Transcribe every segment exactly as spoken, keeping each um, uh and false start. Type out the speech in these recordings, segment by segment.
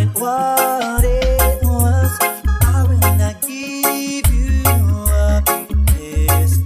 it what it was. I will not give you up this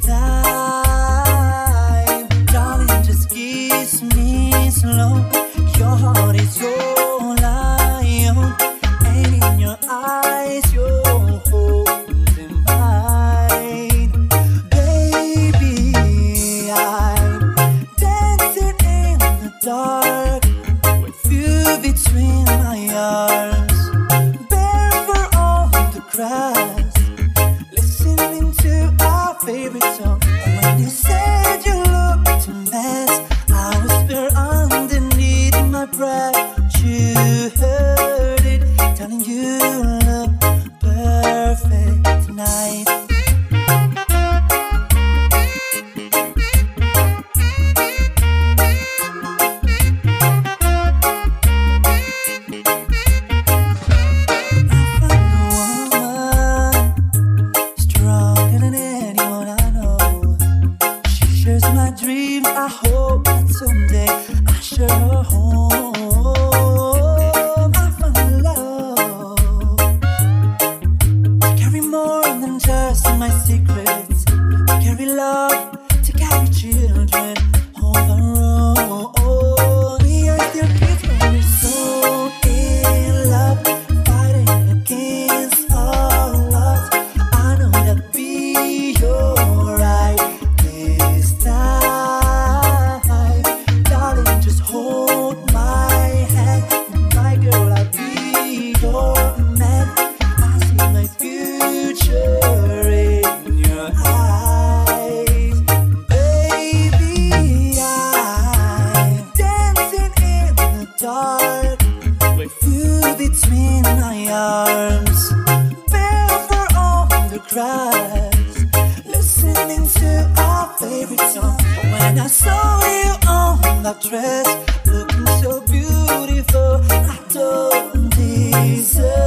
time. Darling, just kiss me slow. Your heart is all I own, and in your eyes you're holding mine. Baby, I'm dancing in the dark with you between my arms, barefoot on the grass, listening to our favorite song. And when you said you looked a mess, I whisper underneath my breath. You heard it, telling you look perfect tonight. I hope that someday I share her home. I found love to carry more than just my secrets, to carry love, to carry children on the road. We are still kids, but we're so in love, fighting against all odds. I know that we alright this time. Hold my hand, my girl, I'll be your man. I see my future in your eyes. Baby, I'm dancing in the dark with you between my arms, barefoot on the grass, listening to our favorite song. When I saw you on that dress, looking so beautiful, I don't deserve